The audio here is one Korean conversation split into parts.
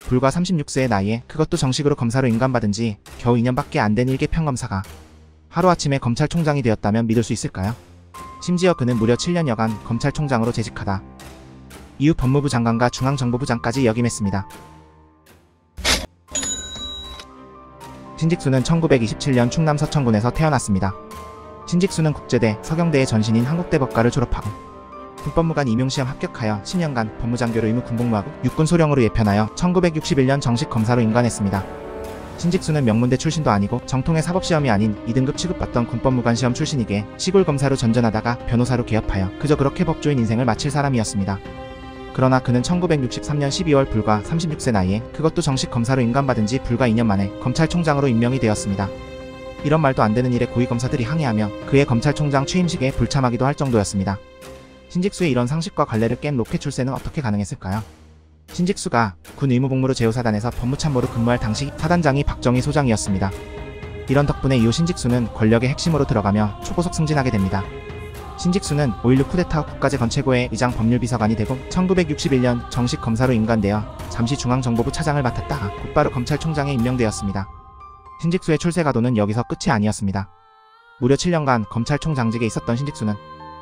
불과 36세의 나이에 그것도 정식으로 검사로 인간받은 지 겨우 2년밖에 안 된 일개 평검사가 하루아침에 검찰총장이 되었다면 믿을 수 있을까요? 심지어 그는 무려 7년여간 검찰총장으로 재직하다 이후 법무부 장관과 중앙정보부장까지 역임했습니다. 신직수는 1927년 충남 서천군에서 태어났습니다. 신직수는 국제대, 서경대의 전신인 한국대법과를 졸업하고 군법무관 임용시험 합격하여 10년간 법무장교로 의무 군복무하고 육군 소령으로 예편하여 1961년 정식 검사로 임관했습니다. 신직수는 명문대 출신도 아니고 정통의 사법시험이 아닌 2등급 취급받던 군법무관 시험 출신이기에 시골 검사로 전전하다가 변호사로 개업하여 그저 그렇게 법조인 인생을 마칠 사람이었습니다. 그러나 그는 1963년 12월 불과 36세 나이에 그것도 정식 검사로 임관받은 지 불과 2년 만에 검찰총장으로 임명이 되었습니다. 이런 말도 안 되는 일에 고위검사들이 항의하며 그의 검찰총장 취임식에 불참하기도 할 정도였습니다. 신직수의 이런 상식과 관례를 깬 로켓 출세는 어떻게 가능했을까요? 신직수가 군 의무복무로 제후사단에서 법무참모로 근무할 당시 사단장이 박정희 소장이었습니다. 이런 덕분에 이후 신직수는 권력의 핵심으로 들어가며 초고속 승진하게 됩니다. 신직수는 5.16 쿠데타 후 국가재 건최고의 의장 법률비서관이 되고 1961년 정식 검사로 임관되어 잠시 중앙정보부 차장을 맡았다가 곧바로 검찰총장에 임명되었습니다. 신직수의 출세 가도는 여기서 끝이 아니었습니다. 무려 7년간 검찰총장직에 있었던 신직수는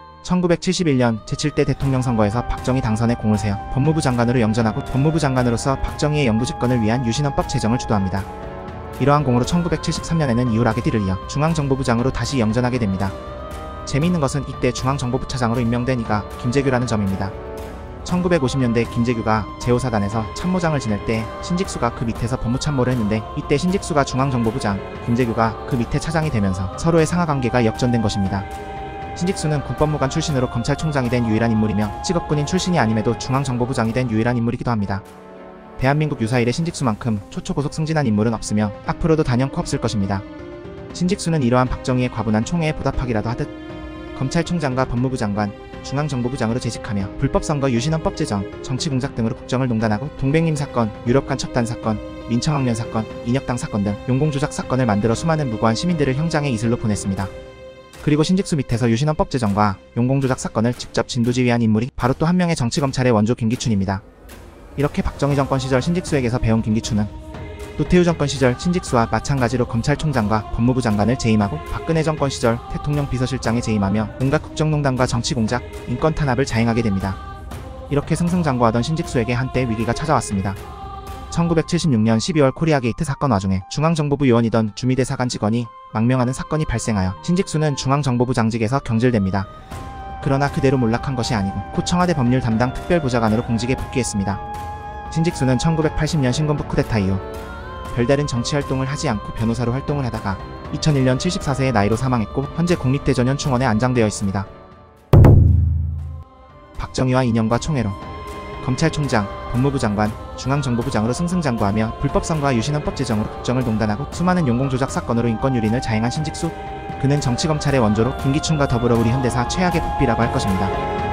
1971년 제7대 대통령 선거에서 박정희 당선에 공을 세워 법무부 장관으로 영전하고 법무부 장관으로서 박정희의 영부집권을 위한 유신헌법 제정을 주도합니다. 이러한 공으로 1973년에는 이후락의 뒤를 이어 중앙정보부장으로 다시 영전하게 됩니다. 재미있는 것은 이때 중앙정보부차장으로 임명된 이가 김재규라는 점입니다. 1950년대 김재규가 제후사단에서 참모장을 지낼 때 신직수가 그 밑에서 법무참모를 했는데 이때 신직수가 중앙정보부장, 김재규가 그 밑에 차장이 되면서 서로의 상하관계가 역전된 것입니다. 신직수는 군법무관 출신으로 검찰총장이 된 유일한 인물이며 직업군인 출신이 아님에도 중앙정보부장이 된 유일한 인물이기도 합니다. 대한민국 유사 이래 신직수만큼 초초고속 승진한 인물은 없으며 앞으로도 단연코 없을 것입니다. 신직수는 이러한 박정희의 과분한 총애에 보답하기라도 하듯 검찰총장과 법무부 장관, 중앙정보부장으로 재직하며 불법선거 유신헌법 제정, 정치공작 등으로 국정을 농단하고 동백림 사건, 유럽간 첩단 사건, 민청학년 사건, 인혁당 사건 등 용공조작 사건을 만들어 수많은 무고한 시민들을 형장의 이슬로 보냈습니다. 그리고 신직수 밑에서 유신헌법 제정과 용공조작 사건을 직접 진두지휘한 인물이 바로 또 한 명의 정치검찰의 원조 김기춘입니다. 이렇게 박정희 정권 시절 신직수에게서 배운 김기춘은 노태우 정권 시절 신직수와 마찬가지로 검찰총장과 법무부 장관을 재임하고 박근혜 정권 시절 대통령 비서실장에 재임하며 온갖 국정농단과 정치공작, 인권 탄압을 자행하게 됩니다. 이렇게 승승장구하던 신직수에게 한때 위기가 찾아왔습니다. 1976년 12월 코리아게이트 사건 와중에 중앙정보부 요원이던 주미대 사관 직원이 망명하는 사건이 발생하여 신직수는 중앙정보부 장직에서 경질됩니다. 그러나 그대로 몰락한 것이 아니고 곧 청와대 법률 담당 특별보좌관으로 공직에 복귀했습니다. 신직수는 1980년 신군부 쿠데타 이후 별다른 정치활동을 하지 않고 변호사로 활동을 하다가 2001년 74세의 나이로 사망했고 현재 국립대전연충원에 안장되어 있습니다. 박정희와 인연과 총애로 검찰총장, 법무부 장관, 중앙정보부장으로 승승장구하며 불법선거와 유신헌법 제정으로 국정을 농단하고 수많은 용공조작 사건으로 인권 유린을 자행한 신직수. 그는 정치검찰의 원조로 김기춘과 더불어 우리 현대사 최악의 복비라고 할 것입니다.